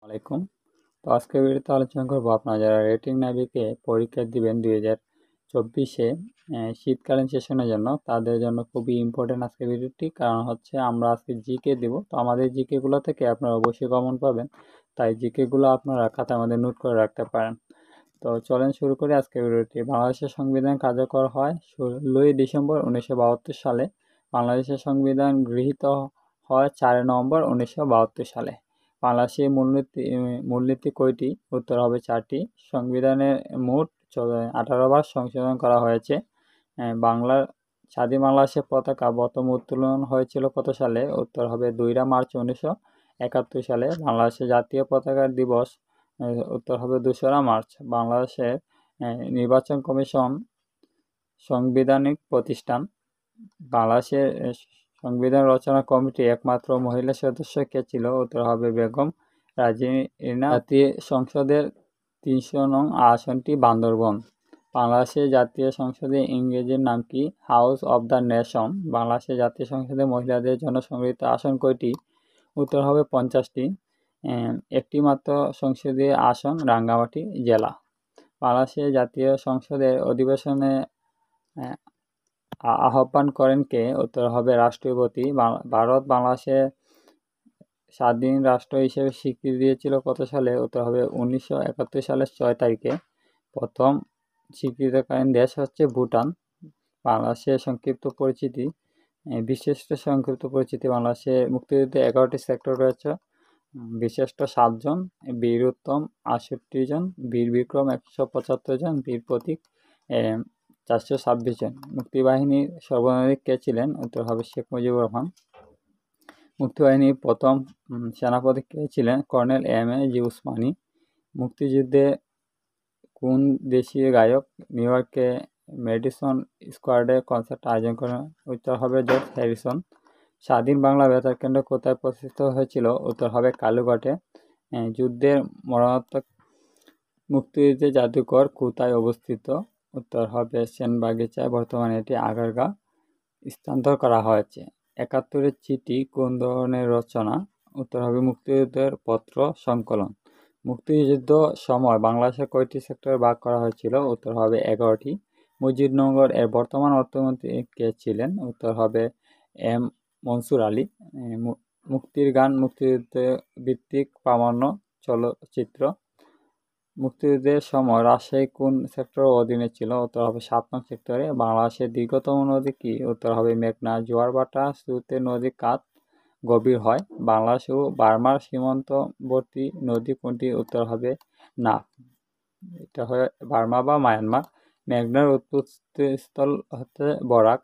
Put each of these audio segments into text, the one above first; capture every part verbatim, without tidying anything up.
আলাইকুম। তো আজকের ভিডিওতে আলোচনা করবো আপনারা যারা রেটিং নাবিকে পরীক্ষা দিবেন দুই হাজার চব্বিশে শীতকালীন সেশনের জন্য, তাদের জন্য খুবই ইম্পর্টেন্ট আজকের ভিডিওটি। কারণ হচ্ছে আমরা আজকে জিকে দিব। তো আমাদের জিকেগুলো থেকে আপনারা অবশ্যই কমন পাবেন, তাই জিকেগুলো আপনারা খাতার মধ্যে নোট করে রাখতে পারেন। তো চলেন শুরু করি আজকের ভিডিওটি। বাংলাদেশের সংবিধান কার্যকর হয় ষোলোই ডিসেম্বর উনিশশো বাহাত্তর সালে। বাংলাদেশের সংবিধান গৃহীত হয় চারই নভেম্বর উনিশশো বাহাত্তর সালে। বাংলাদেশের মূলনীতি মূলনীতি কয়টি? উত্তর হবে চারটি। সংবিধানের মোট আঠারো বার সংশোধন করা হয়েছে। বাংলার স্বাধীন বাংলাদেশের পতাকা প্রথম উত্তোলন হয়েছিল কত সালে? উত্তর হবে দুইরা মার্চ উনিশশো একাত্তর সালে। বাংলাদেশের জাতীয় পতাকার দিবস? উত্তর হবে দোসরা মার্চ। বাংলাদেশের নির্বাচন কমিশন সাংবিধানিক প্রতিষ্ঠান। বাংলাদেশের সংবিধান রচনা কমিটি একমাত্র মহিলা সদস্য কে ছিল? উত্তর হবে বেগম রাজিনা। জাতীয় সংসদের তিনশো নং আসনটি বান্দরবন। বাংলাদেশের জাতীয় সংসদের ইংরেজির নাম কি? House of the nation. বাংলাদেশের জাতীয় সংসদে মহিলাদের জন্য সংরক্ষিত আসন কয়টি? উত্তর হবে পঞ্চাশটি। একটি মাত্র সংসদীয় আসন রাঙ্গামাটি জেলা। বাংলাদেশের জাতীয় সংসদের অধিবেশনে আহ্বান করেন কে? উত্তর হবে রাষ্ট্রপতি। ভারত বাংলাদেশে স্বাধীন রাষ্ট্র হিসেবে স্বীকৃতি দিয়েছিল কত সালে? উত্তর হবে উনিশশো একাত্তর সালের ছয় তারিখে। প্রথম স্বীকৃতকালীন দেশ হচ্ছে ভুটান। বাংলাদেশের সংক্ষিপ্ত পরিচিতি বিশিষ্ট সংক্ষিপ্ত পরিচিতি বাংলাদেশের মুক্তিযুদ্ধে এগারোটি সেক্টর রয়েছে। বিশিষ্ট সাতজন, বীর উত্তম আটষট্টি জন, বীর বিক্রম একশো পঁচাত্তর জন, বীর প্রতীক চারশো ছাব্বিশ জন। মুক্তিবাহিনীর সর্বাধিনায়ক কে ছিলেন? উত্তর হবে শেখ মুজিবুর রহমান। মুক্তিবাহিনীর প্রথম সেনাপতি কে ছিলেন? Colonel M A G Osmani. মুক্তিযুদ্ধে কোন দেশীয় গায়ক নিউ ইয়র্কে ম্যাডিসন স্কোয়ারে কনসার্ট আয়োজন করেন? উত্তর হবে জর্জ হ্যারিসন। স্বাধীন বাংলা বেতার কেন্দ্র কোথায় প্রতিষ্ঠিত হয়েছিল? উত্তর হবে কালুঘাটে। যুদ্ধের মরণাত্মক মুক্তিযুদ্ধের জাদুঘর কোথায় অবস্থিত? উত্তর হবে সেনবাগিচায়। বর্তমানে এটি আগারগাঁও স্থানান্তর করা হয়েছে। একাত্তরের চিঠি কোন ধরনের রচনা? উত্তর হবে মুক্তিযুদ্ধের পত্র সংকলন। মুক্তিযুদ্ধ সময় বাংলাদেশের কয়টি সেক্টরে ভাগ করা হয়েছিল? উত্তর হবে এগারোটি। মুজিবনগর এর বর্তমান অর্থমন্ত্রী কে ছিলেন? উত্তর হবে এম মনসুর আলী। মুক্তির গান মুক্তিযুদ্ধ ভিত্তিক প্রামাণ্য চলচ্চিত্র। মুক্তিযুদ্ধের সময় রাজশাহী কোন সেক্টরের অধীনে ছিল? উত্তর হবে সাত নং সেক্টরে। বাংলাদেশের দীর্ঘতম নদী কি? উত্তর হবে মেঘনা। জোয়ার ভাটা স্রোতে নদী কাত গভীর হয়। বাংলাদেশ ও বার্মার সীমান্তবর্তী নদী কোনটি? উত্তর হবে না, এটা হয় বার্মা বা মায়ানমার। মেঘনার উৎপত্তিস্থল হচ্ছে বরাক।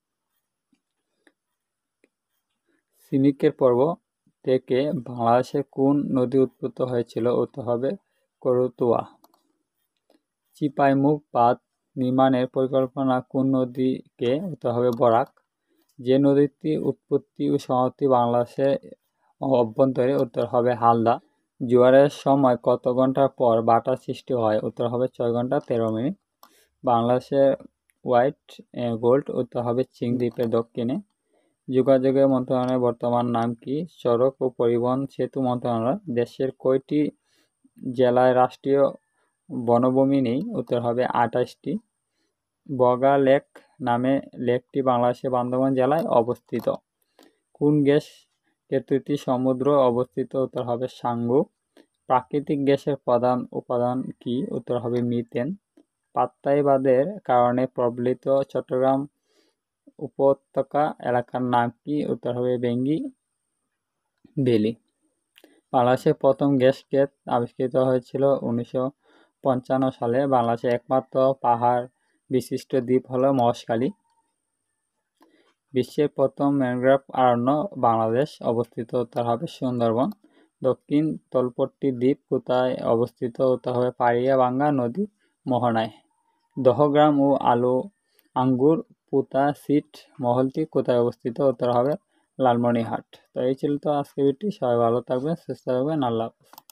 সিমিকের পর্ব থেকে বাংলাদেশে কোন নদী উৎপত্তি হয়েছিল? উত্তর হবে করতোয়া। চিপাইমুখ বাঁধ নির্মাণের পরিকল্পনা কোন নদীকে? উত্তর হবে বরাক। যে নদীটি উৎপত্তি ও সমাপ্তি বাংলাদেশের অভ্যন্তরে? উত্তর হবে হালদা। জোয়ারের সময় কত ঘন্টা পর ভাটা সৃষ্টি হয়? উত্তর হবে ছয় ঘন্টা তেরো মিনিট। বাংলাদেশের হোয়াইট গোল্ড? উত্তর হবে চিং দ্বীপের দক্ষিণে। যোগাযোগের মন্ত্রণালয়ের বর্তমান নাম কি? সড়ক ও পরিবহন সেতু মন্ত্রণালয়। দেশের কয়টি জেলায় রাষ্ট্রীয় বনভূমি নেই? উত্তর হবে আঠাশটি। বগা লেক নামে লেকটি বাংলাদেশের বান্দরবান জেলায় অবস্থিত। কোন গ্যাস ক্ষেত্রটি সমুদ্র অবস্থিত? উত্তর হবে সাঙ্গু। প্রাকৃতিক গ্যাসের প্রধান উপাদান কি? উত্তর হবে মিথেন। পাত্তাই বাঁধের কারণে প্রবলিত চট্টগ্রাম উপত্যকা এলাকার নাম কি? উত্তর হবে বেঙ্গি ভ্যালি। বাংলাদেশের প্রথম গ্যাস ক্ষেত আবিষ্কৃত হয়েছিল উনিশশো পঞ্চান্ন সালে। বাংলাদেশের একমাত্র পাহাড় বিশিষ্ট দ্বীপ হলো মহেশখালী। বিশ্বের প্রথম ম্যানগ্রোভ অরণ্য বাংলাদেশ অবস্থিত? উত্তর হবে সুন্দরবন। দক্ষিণ তলপট্টি দ্বীপ কোথায় অবস্থিত? উত্তর হবে পাড়িয়াবাঙ্গা নদী মোহনায়। দহগ্রাম ও আলু আঙ্গুর পুতা সিট মহলটি কোথায় অবস্থিত? উত্তর হবে লালমনিরহাট। তো এই ছিল তো আজকের ভিডিওটি। সবাই ভালো থাকবেন, সুস্থ থাকবেন। আল্লাহ হাফেজ।